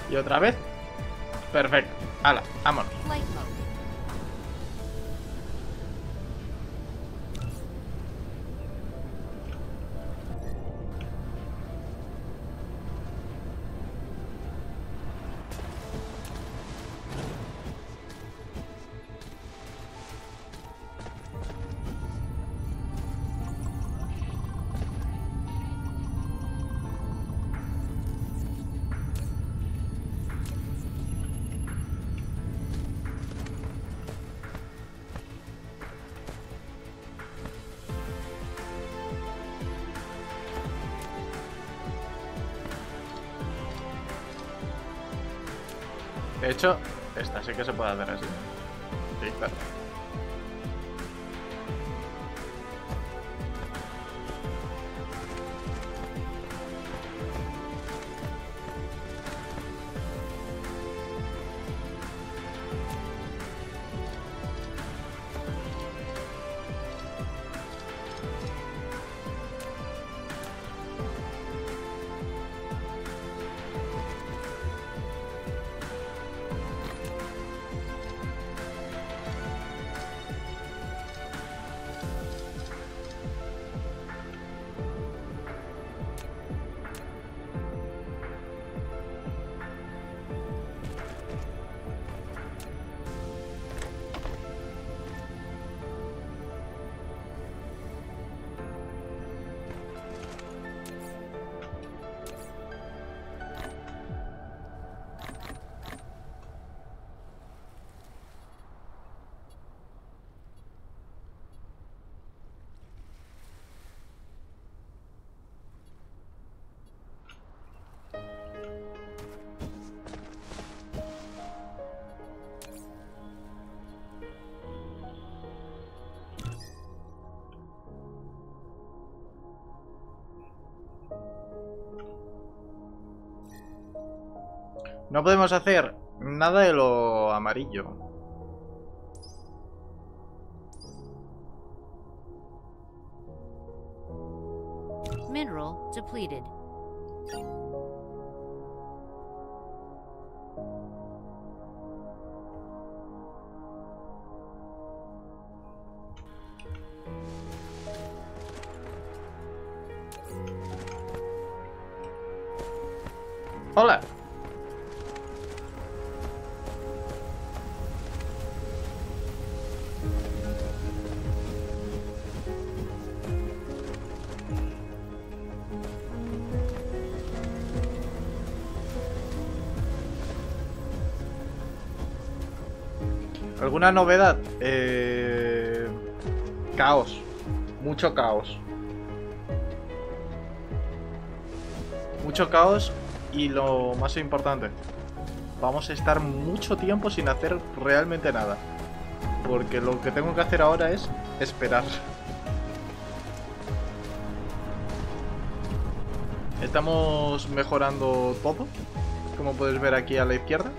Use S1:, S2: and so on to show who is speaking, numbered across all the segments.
S1: Y otra vez. Perfecto. Hala, vámonos.
S2: Flight mode.
S1: De hecho, esta sí que se puede hacer así. Sí, claro. No podemos hacer nada de lo amarillo.
S2: Mineral depleted.
S1: Hola. ¿Alguna novedad? Caos. Mucho caos. Mucho caos y lo más importante, vamos a estar mucho tiempo sin hacer realmente nada. Porque lo que tengo que hacer ahora es esperar. Estamos mejorando todo, como puedes ver aquí a la izquierda.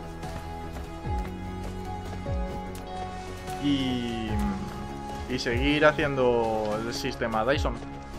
S1: Y seguir haciendo el sistema Dyson.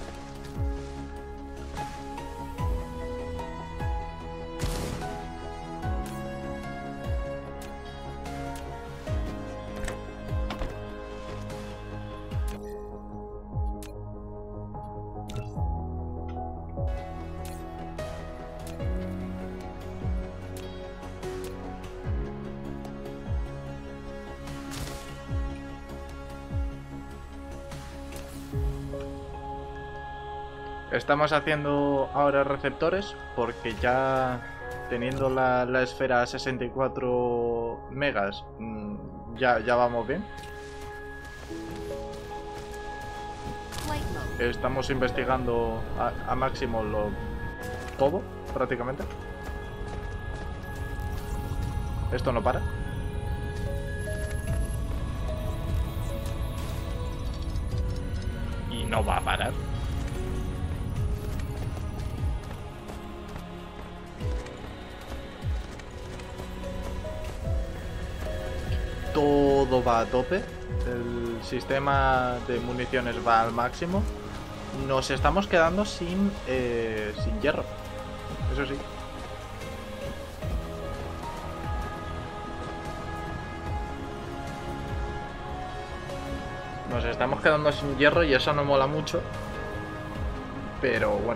S1: Estamos haciendo ahora receptores porque ya teniendo la esfera a 64 megas ya vamos bien.
S2: Flight mode.
S1: Estamos investigando a máximo todo, prácticamente. Esto no para. Y no va a parar. Todo va a tope. El sistema de municiones va al máximo. Nos estamos quedando sin hierro. Eso sí. Nos estamos quedando sin hierro y eso no mola mucho. Pero bueno.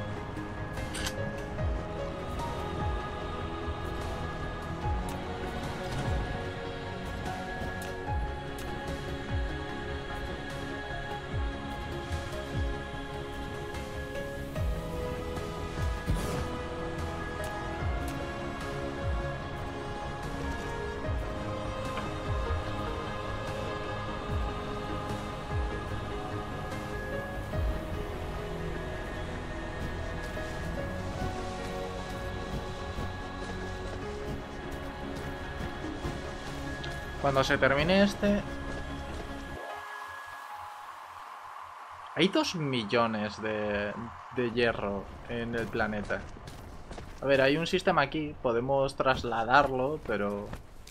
S1: Cuando se termine este... Hay 2 millones de hierro en el planeta. A ver, hay un sistema aquí. Podemos trasladarlo, pero...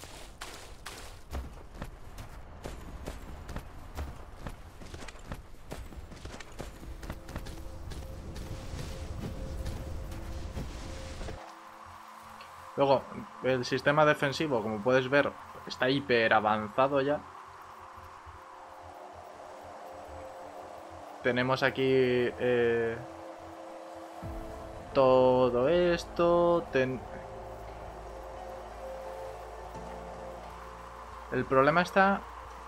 S1: Luego, el sistema defensivo, como puedes ver, está hiper avanzado ya. Tenemos aquí todo esto. El problema está...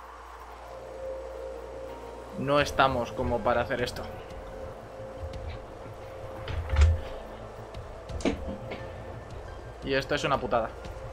S1: No estamos como para hacer esto. Y esto es una putada.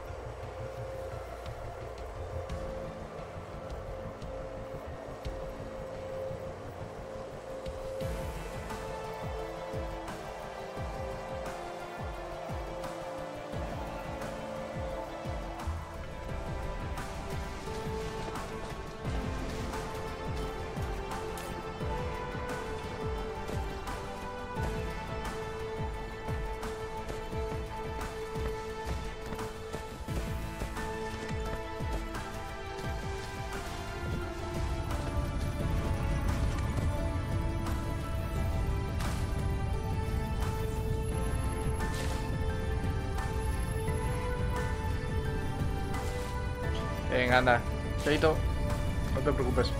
S1: Venga, anda. Chaito. No te preocupes.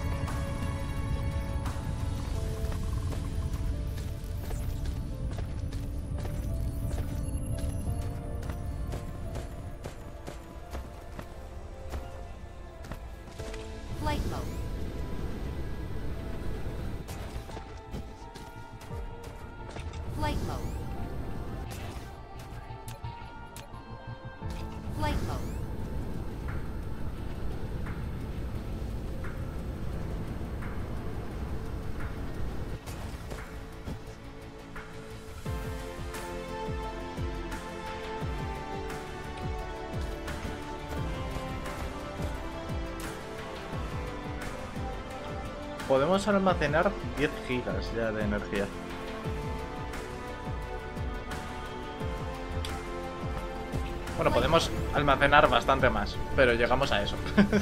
S2: Flight mode. Flight mode. Flight mode.
S1: Podemos almacenar 10 gigas ya de energía. Bueno, podemos almacenar bastante más, pero llegamos a eso.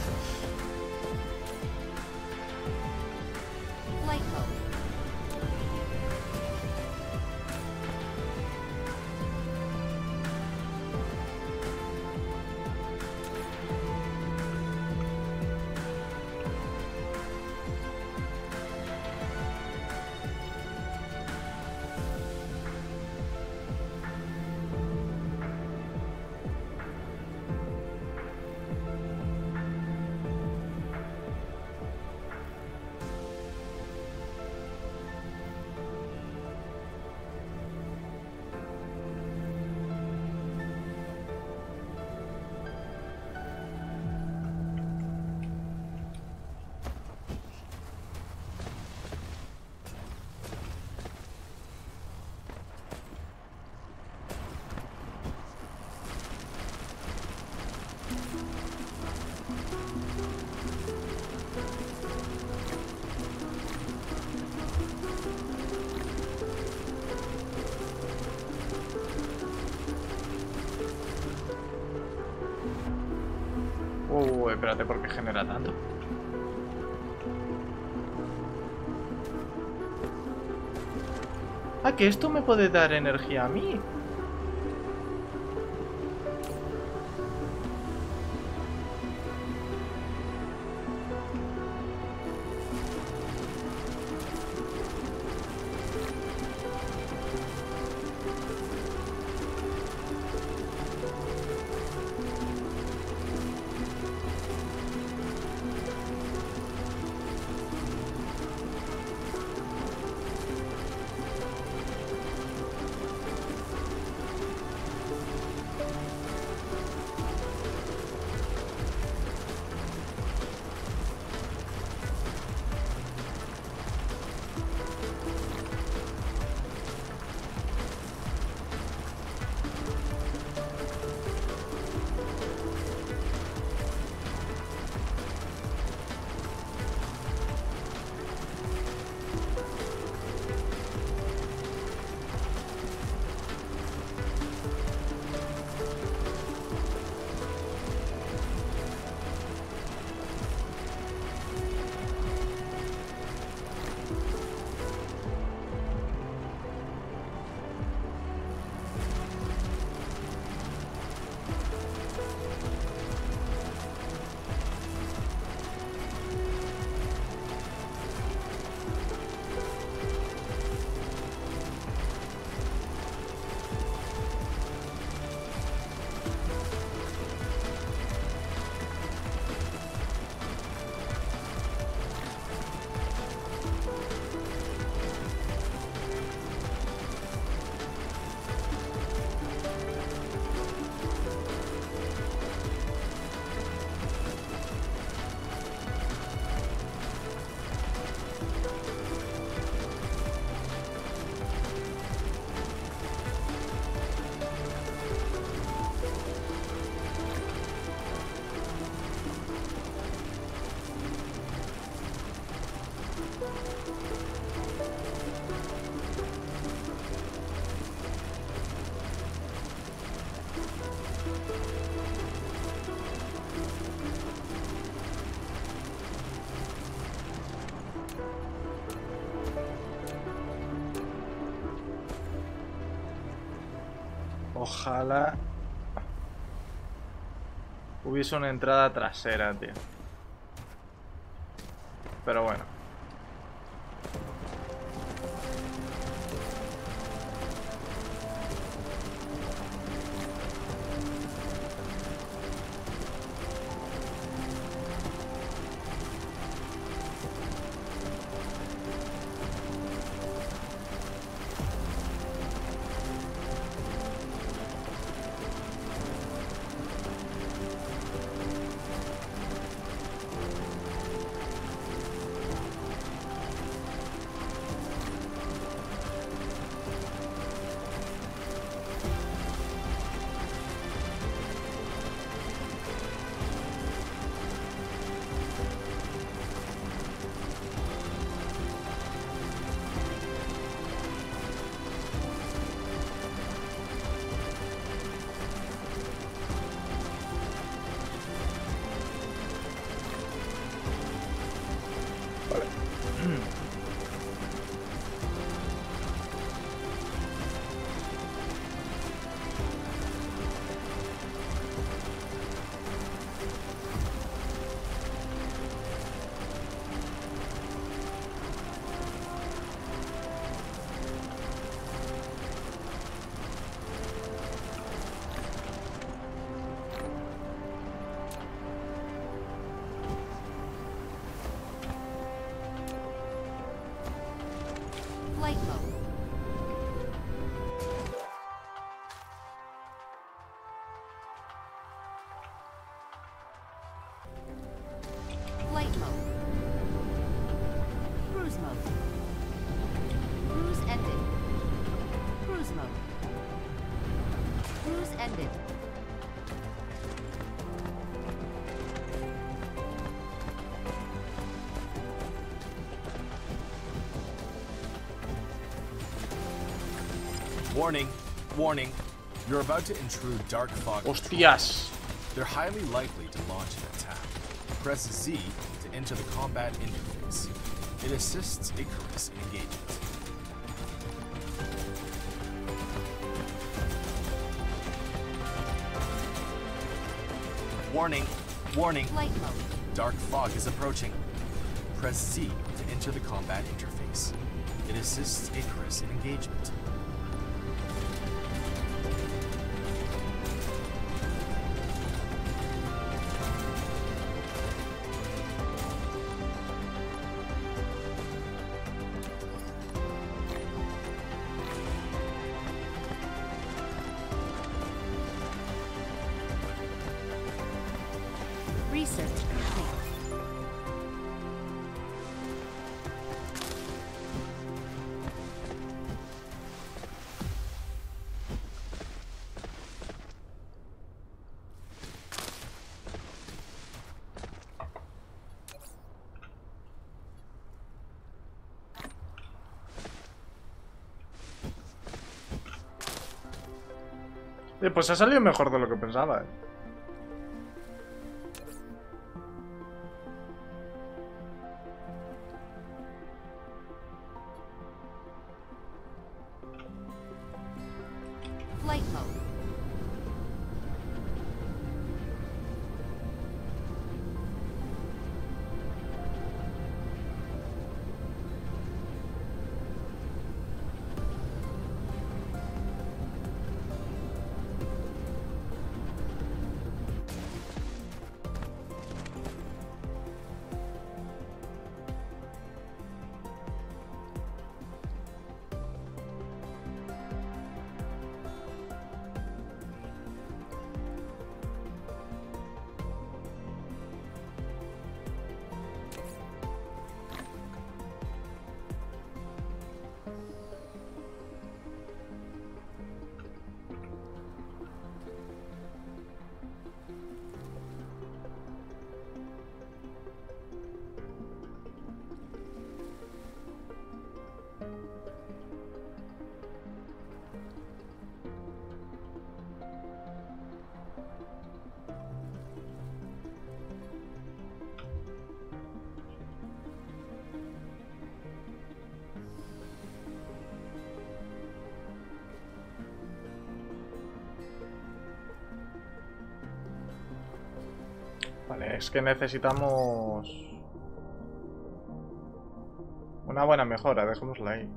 S2: Flight mode.
S1: Espérate, ¿por qué genera tanto? Ah, que esto me puede dar energía a mí. Ojalá hubiese una entrada trasera, tío. Pero bueno.
S2: Flight mode. Flight mode. Cruise mode. Cruise ended. Cruise mode. Cruise ended.
S3: Warning, warning. You're about to intrude dark fog.
S1: ¡Hostias!
S3: They're highly likely to launch an attack. Press Z to enter the combat interface. It assists Icarus in engagement. Warning, warning.
S2: Flight mode.
S3: Dark fog is approaching. Press Z to enter the combat interface. It assists Icarus in engagement.
S2: Research complete.
S1: Pues ha salido mejor de lo que pensaba,
S2: Flight mode.
S1: Vale, es que necesitamos una buena mejora, dejémosla ahí.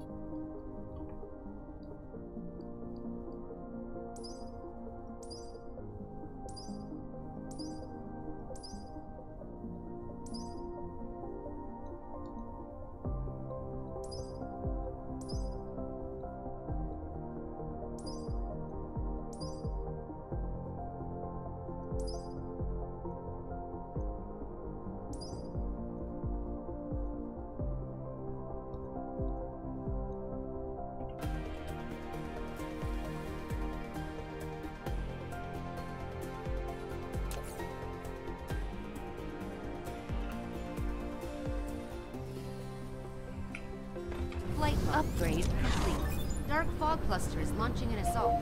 S2: Flight upgrade complete. Dark fog cluster is launching an assault.